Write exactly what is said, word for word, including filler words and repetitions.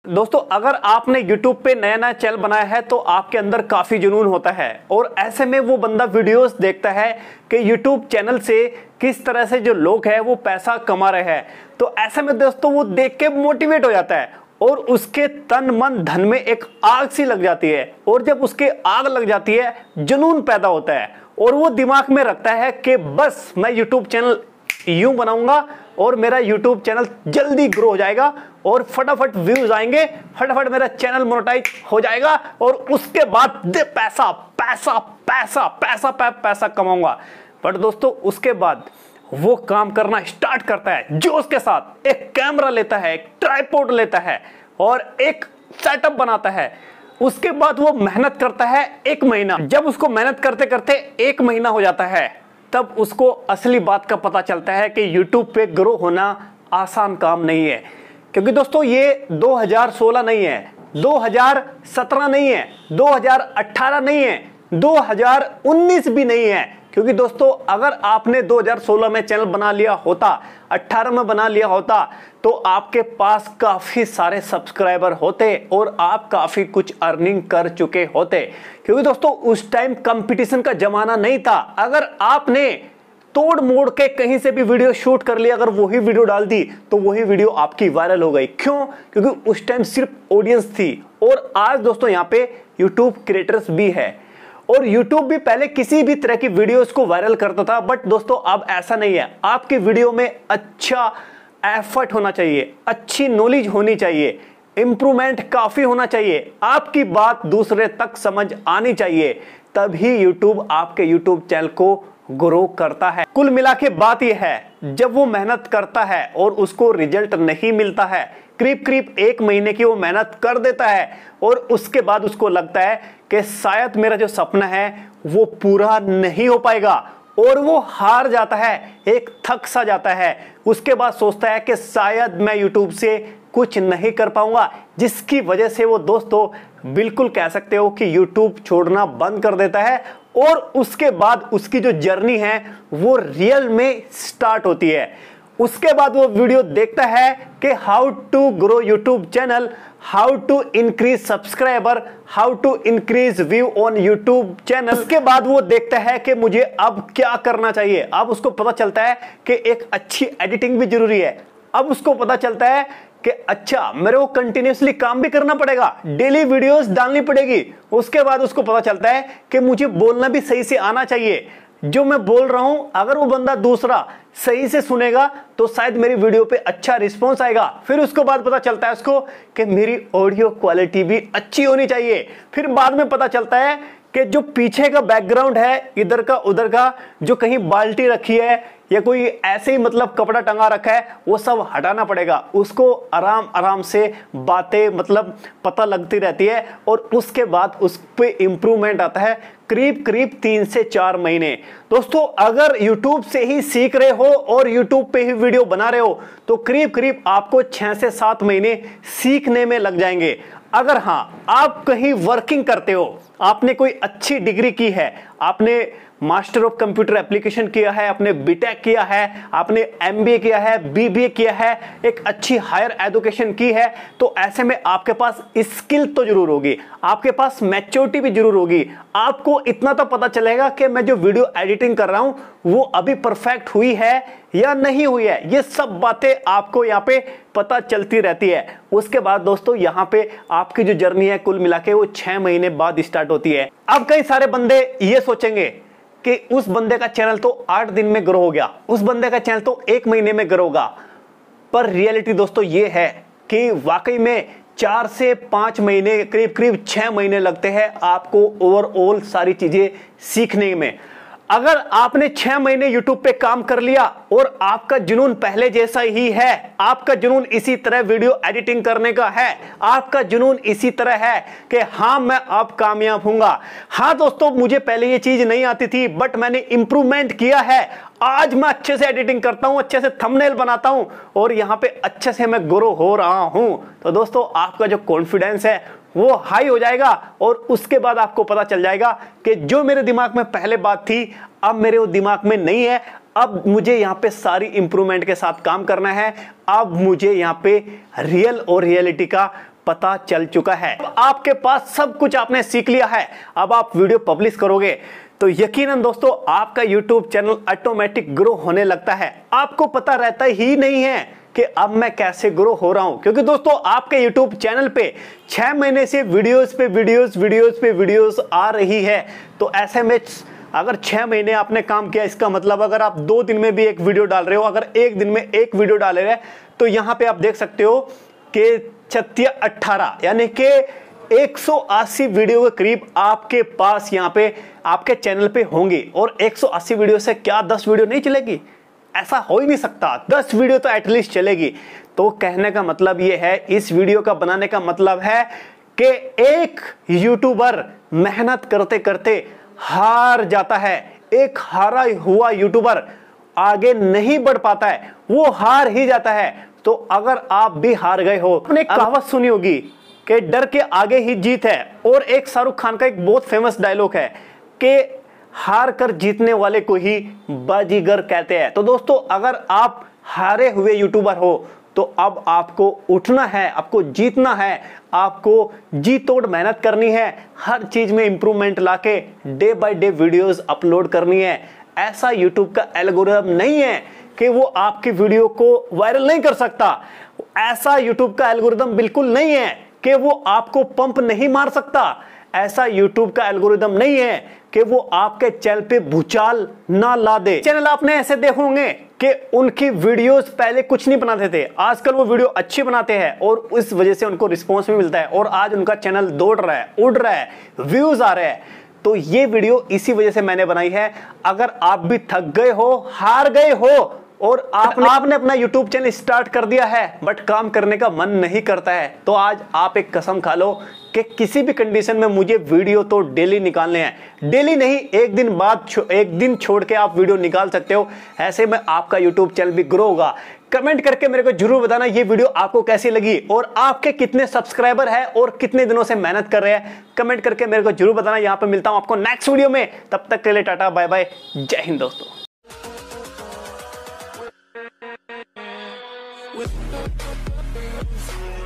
दोस्तों अगर आपने YouTube पे नया नया चैनल बनाया है तो आपके अंदर काफी जुनून होता है और ऐसे में वो बंदा वीडियोस देखता है कि YouTube चैनल से किस तरह से जो लोग हैं वो पैसा कमा रहे हैं। तो ऐसे में दोस्तों वो देख के मोटिवेट हो जाता है और उसके तन मन धन में एक आग सी लग जाती है और जब उसके आग लग जाती है जुनून पैदा होता है और वो दिमाग में रखता है कि बस मैं YouTube चैनल यूं बनाऊंगा और मेरा YouTube चैनल जल्दी ग्रो हो जाएगा और फटाफट व्यूज आएंगे, फटाफट मेरा चैनल मोनेटाइज हो जाएगा और उसके बाद दे पैसा पैसा पैसा पैसा पैसा पैसा कमाऊंगा। बट दोस्तों उसके बाद वो काम करना स्टार्ट करता है जोश के साथ, एक कैमरा लेता है, एक ट्राइपॉड लेता है और एक सेटअप बनाता है। उसके बाद वो मेहनत करता है एक महीना। जब उसको मेहनत करते करते एक महीना हो जाता है तब उसको असली बात का पता चलता है कि YouTube पे ग्रो होना आसान काम नहीं है। क्योंकि दोस्तों ये दो हज़ार सोलह नहीं है, दो हज़ार सत्रह नहीं है, दो हज़ार अठारह नहीं है, दो हज़ार उन्नीस भी नहीं है। क्योंकि दोस्तों अगर आपने दो हज़ार सोलह में चैनल बना लिया होता, अठारह में बना लिया होता तो आपके पास काफी सारे सब्सक्राइबर होते और आप काफी कुछ अर्निंग कर चुके होते। क्योंकि दोस्तों उस टाइम कंपटीशन का जमाना नहीं था। अगर आपने तोड़ मोड़ के कहीं से भी वीडियो शूट कर लिया, अगर वही वीडियो डाल दी तो वही वीडियो आपकी वायरल हो गई। क्यों? क्योंकि उस टाइम सिर्फ ऑडियंस थी। और आज दोस्तों यहाँ पे यूट्यूब क्रिएटर्स भी है और YouTube भी पहले किसी भी तरह की वीडियोस को वायरल करता था। बट दोस्तों अब ऐसा नहीं है। आपकी वीडियो में अच्छा एफर्ट होना चाहिए, अच्छी नॉलेज होनी चाहिए, इंप्रूवमेंट काफी होना चाहिए, आपकी बात दूसरे तक समझ आनी चाहिए, तभी YouTube आपके YouTube चैनल को ग्रो करता है। कुल मिला के बात यह है, जब वो मेहनत करता है और उसको रिजल्ट नहीं मिलता है, करीब करीब एक महीने की वो मेहनत कर देता है और उसके बाद उसको लगता है कि शायद मेरा जो सपना है वो पूरा नहीं हो पाएगा और वो हार जाता है, एक थक सा जाता है। उसके बाद सोचता है कि शायद मैं YouTube से कुछ नहीं कर पाऊंगा, जिसकी वजह से वो दोस्तों बिल्कुल कह सकते हो कि YouTube छोड़ना बंद कर देता है और उसके बाद उसकी जो जर्नी है वो रियल में स्टार्ट होती है। उसके बाद वो वीडियो देखता है कि how to grow YouTube channel, how to increase subscriber, how to increase view on YouTube channel. उसके बाद वो देखता है कि मुझे अब क्या करना चाहिए। अब उसको पता चलता है कि एक अच्छी एडिटिंग भी जरूरी है। अब उसको पता चलता है कि अच्छा मेरे को कंटिन्यूसली काम भी करना पड़ेगा, डेली वीडियोस डालनी पड़ेगी। उसके बाद उसको पता चलता है कि मुझे बोलना भी सही से आना चाहिए। जो मैं बोल रहा हूं अगर वो बंदा दूसरा सही से सुनेगा तो शायद मेरी वीडियो पे अच्छा रिस्पांस आएगा। फिर उसको बाद पता चलता है उसको कि मेरी ऑडियो क्वालिटी भी अच्छी होनी चाहिए। फिर बाद में पता चलता है कि जो पीछे का बैकग्राउंड है, इधर का उधर का, जो कहीं बाल्टी रखी है या कोई ऐसे ही मतलब कपड़ा टंगा रखा है, वो सब हटाना पड़ेगा। उसको आराम आराम से बातें मतलब पता लगती रहती है और उसके बाद उस पे इंप्रूवमेंट आता है करीब करीब तीन से चार महीने। दोस्तों अगर YouTube से ही सीख रहे हो और YouTube पे ही वीडियो बना रहे हो तो करीब करीब आपको छह से सात महीने सीखने में लग जाएंगे। अगर हाँ आप कहीं वर्किंग करते हो, आपने कोई अच्छी डिग्री की है, आपने मास्टर ऑफ कंप्यूटर एप्लीकेशन किया है, आपने बीटेक किया है, आपने एमबीए किया है, बीबीए किया है, एक अच्छी हायर एजुकेशन की है, तो ऐसे में आपके पास स्किल तो जरूर होगी, आपके पास मैच्योरिटी भी जरूर होगी। आपको इतना तो पता चलेगा कि मैं जो वीडियो एडिटिंग कर रहा हूं वो अभी परफेक्ट हुई है या नहीं हुई है। ये सब बातें आपको यहाँ पे पता चलती रहती है। उसके बाद दोस्तों यहाँ पे आपकी जो जर्नी है कुल मिला के वो छह महीने बाद स्टार्ट होती है। अब कई सारे बंदे ये सोचेंगे कि उस बंदे का चैनल तो आठ दिन में ग्रो हो गया, उस बंदे का चैनल तो एक महीने में ग्रो होगा। पर रियलिटी दोस्तों ये है कि वाकई में चार से पांच महीने करीब करीब छह महीने लगते हैं आपको ओवरऑल सारी चीजें सीखने में। अगर आपने छह महीने YouTube पे काम कर लिया और आपका जुनून पहले जैसा ही है, आपका जुनून इसी तरह वीडियो एडिटिंग करने का है, आपका जुनून इसी तरह है कि हाँ मैं अब कामयाब हूंगा, हाँ दोस्तों मुझे पहले ये चीज नहीं आती थी बट मैंने इंप्रूवमेंट किया है, आज मैं अच्छे से एडिटिंग करता हूं, अच्छे से थंबनेल बनाता हूं और यहां पे अच्छे से मैं ग्रो हो रहा हूं, तो दोस्तों आपका जो कॉन्फिडेंस है वो हाई हो जाएगा और उसके बाद आपको पता चल जाएगा कि जो मेरे दिमाग में पहले बात थी अब मेरे वो दिमाग में नहीं है। अब मुझे यहाँ पे सारी इंप्रूवमेंट के साथ काम करना है। अब मुझे यहाँ पे रियल और रियलिटी का पता चल चुका है। अब आपके पास सब कुछ आपने सीख लिया है, अब आप वीडियो पब्लिश करोगे तो यकीनन दोस्तों आपका यूट्यूब चैनल ऑटोमेटिक ग्रो होने लगता है। आपको पता रहता ही नहीं है कि अब मैं कैसे ग्रो हो रहा हूं, क्योंकि दोस्तों आपके यूट्यूब चैनल पे छह महीने से वीडियोस पे वीडियोस वीडियोस पे वीडियोस आ रही है। तो ऐसे में अगर छह महीने आपने काम किया, इसका मतलब अगर आप दो दिन में भी एक वीडियो डाल रहे हो, अगर एक दिन में एक वीडियो डाल रहे हैं, तो यहां पे आप देख सकते हो कि छत्तीस अट्ठारह यानी कि एक सौ अस्सी वीडियो के करीब आपके पास यहाँ पे आपके चैनल पे होंगे। और एक सौ अस्सी वीडियो से क्या दस वीडियो नहीं चलेगी? ऐसा हो ही नहीं सकता, दस वीडियो तो एटलीस्ट चलेगी। तो कहने का मतलब ये है, इस वीडियो का बनाने का मतलब है कि एक यूट्यूबर मेहनत करते करते हार जाता है। एक हारा हुआ यूट्यूबर आगे नहीं बढ़ पाता है, वो हार ही जाता है। तो अगर आप भी हार गए हो, आपने कहावत सुनी होगी कि डर के आगे ही जीत है। और एक शाहरुख खान का एक बहुत फेमस डायलॉग है कि हार कर जीतने वाले को ही बाजीगर कहते हैं। तो दोस्तों अगर आप हारे हुए यूट्यूबर हो तो अब आपको उठना है, आपको जीतना है, आपको जी तोड़ मेहनत करनी है, हर चीज में इंप्रूवमेंट लाके day by day videos upload करनी है। ऐसा यूट्यूब का एल्गोरिथम नहीं है कि वो आपकी वीडियो को वायरल नहीं कर सकता। ऐसा यूट्यूब का एल्गोरिथम बिल्कुल नहीं है कि वो आपको पंप नहीं मार सकता। ऐसा यूट्यूब का एल्गोरिथम नहीं है कि वो आपके चैनल पे भूचाल ना ला दे। चैनल आपने ऐसे देखे होंगे कि उनकी वीडियोस पहले कुछ नहीं बनाते थे, आजकल वो वीडियो अच्छी बनाते हैं और इस वजह से उनको रिस्पॉन्स भी मिलता है और आज उनका चैनल दौड़ रहा है, उड़ रहा है, व्यूज आ रहे हैं। तो ये वीडियो इसी वजह से मैंने बनाई है। अगर आप भी थक गए हो, हार गए हो और आपने आपने अपना YouTube चैनल स्टार्ट कर दिया है बट काम करने का मन नहीं करता है, तो आज आप एक कसम खा लो कि किसी भी कंडीशन में मुझे वीडियो तो डेली निकालने हैं। डेली नहीं, एक दिन बाद एक दिन छोड़ के आप वीडियो निकाल सकते हो। ऐसे में आपका YouTube चैनल भी ग्रो होगा। कमेंट करके मेरे को जरूर बताना ये वीडियो आपको कैसी लगी और आपके कितने सब्सक्राइबर है और कितने दिनों से मेहनत कर रहे हैं। कमेंट करके मेरे को जरूर बताना। यहां पे मिलता हूं आपको नेक्स्ट वीडियो में, तब तक के लिए टाटा बाय बाय, जय हिंद दोस्तों। With